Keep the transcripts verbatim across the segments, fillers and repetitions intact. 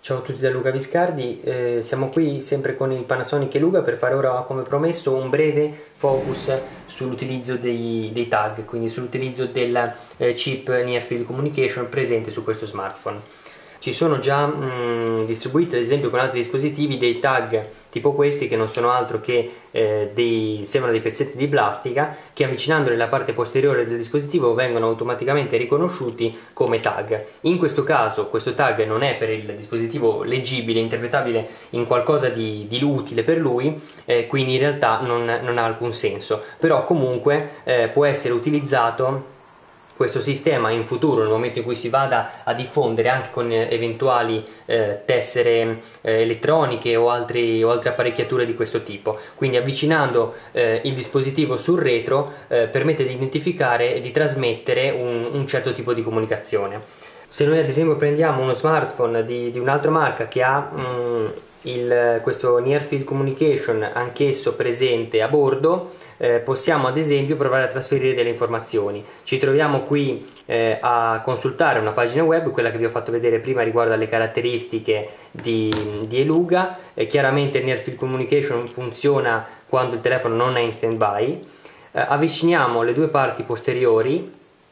Ciao a tutti da Luca Viscardi, eh, siamo qui sempre con il Panasonic Eluga per fare ora, come promesso, un breve focus sull'utilizzo dei, dei tag, quindi sull'utilizzo del eh, chip Near Field Communication presente su questo smartphone. Ci sono già mh, distribuiti ad esempio con altri dispositivi dei tag tipo questi, che non sono altro che eh, dei, sembrano dei pezzetti di plastica che, avvicinandoli alla parte posteriore del dispositivo, vengono automaticamente riconosciuti come tag. In questo caso questo tag non è per il dispositivo leggibile, interpretabile in qualcosa di, di utile per lui, eh, quindi in realtà non, non ha alcun senso, però comunque eh, può essere utilizzato questo sistema in futuro, nel momento in cui si vada a diffondere anche con eventuali eh, tessere eh, elettroniche o, altri, o altre apparecchiature di questo tipo. Quindi avvicinando eh, il dispositivo sul retro eh, permette di identificare e di trasmettere un, un certo tipo di comunicazione. Se noi ad esempio prendiamo uno smartphone di, di un'altra marca che ha mm, il, questo Near Field Communication anch'esso presente a bordo, Eh, possiamo ad esempio provare a trasferire delle informazioni. Ci troviamo qui eh, a consultare una pagina web, quella che vi ho fatto vedere prima riguardo alle caratteristiche di, di Eluga. Eh, chiaramente il Near Field Communication funziona quando il telefono non è in stand by. Eh, avviciniamo le due parti posteriori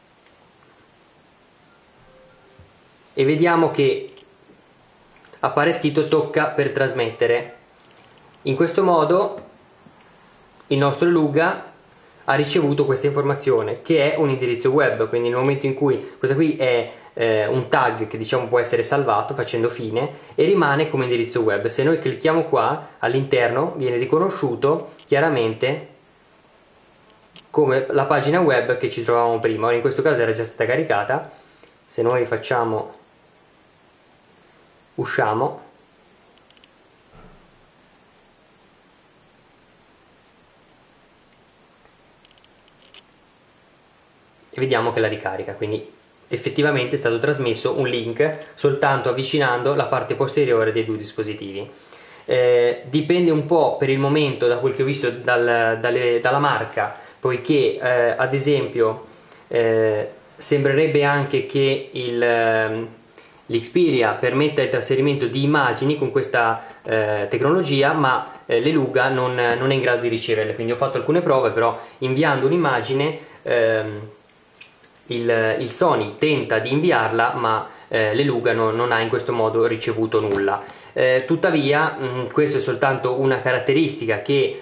e vediamo che appare scritto tocca per trasmettere. In questo modo il nostro Eluga ha ricevuto questa informazione, che è un indirizzo web. Quindi nel momento in cui questo qui è eh, un tag che diciamo può essere salvato facendo fine e rimane come indirizzo web. Se noi clicchiamo qua all'interno viene riconosciuto chiaramente come la pagina web che ci trovavamo prima. Ora in questo caso era già stata caricata. Se noi facciamo usciamo, e vediamo che la ricarica. Quindi effettivamente è stato trasmesso un link soltanto avvicinando la parte posteriore dei due dispositivi. Eh, dipende un po' per il momento, da quel che ho visto dal, dalle, dalla marca, poiché eh, ad esempio eh, sembrerebbe anche che il l'Xperia permetta il trasferimento di immagini con questa eh, tecnologia, ma eh, l'Eluga non, non è in grado di riceverle. Quindi ho fatto alcune prove, però inviando un'immagine ehm, il, il Sony tenta di inviarla, ma eh, l'Eluga no, non ha in questo modo ricevuto nulla. Eh, tuttavia mh, questa è soltanto una caratteristica che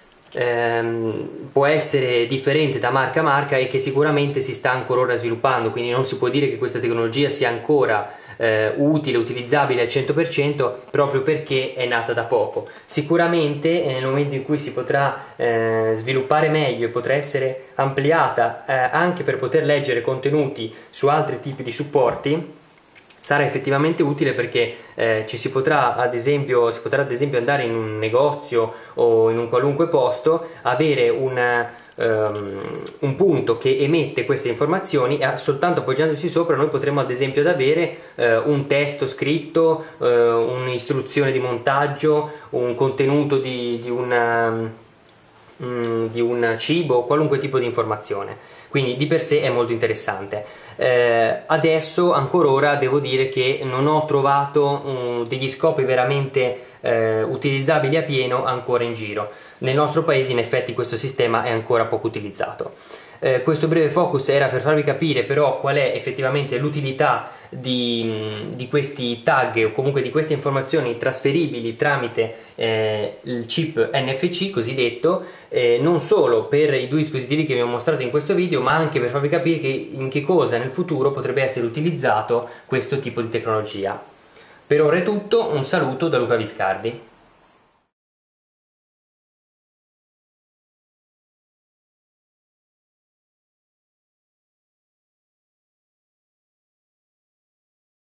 ehm, può essere differente da marca a marca e che sicuramente si sta ancora ora sviluppando, quindi non si può dire che questa tecnologia sia ancora Eh, utile, utilizzabile al cento per cento, proprio perché è nata da poco. Sicuramente eh, nel momento in cui si potrà eh, sviluppare meglio e potrà essere ampliata eh, anche per poter leggere contenuti su altri tipi di supporti, sarà effettivamente utile, perché eh, ci si potrà ad esempio si potrà ad esempio andare in un negozio o in un qualunque posto, avere un Um, un punto che emette queste informazioni e soltanto appoggiandosi sopra noi potremo ad esempio ad avere uh, un testo scritto, uh, un'istruzione di montaggio, un contenuto di, di, una, um, di un cibo, qualunque tipo di informazione. Quindi di per sé è molto interessante. Eh, adesso ancora ora devo dire che non ho trovato um, degli scopi veramente eh, utilizzabili a pieno ancora in giro. Nel nostro paese in effetti questo sistema è ancora poco utilizzato. Eh, questo breve focus era per farvi capire però qual è effettivamente l'utilità di, di questi tag o comunque di queste informazioni trasferibili tramite eh, il chip N F C cosiddetto, eh, non solo per i due dispositivi che vi ho mostrato in questo video, ma anche per farvi capire che, in che cosa nel futuro potrebbe essere utilizzato questo tipo di tecnologia. Per ora è tutto, un saluto da Luca Viscardi.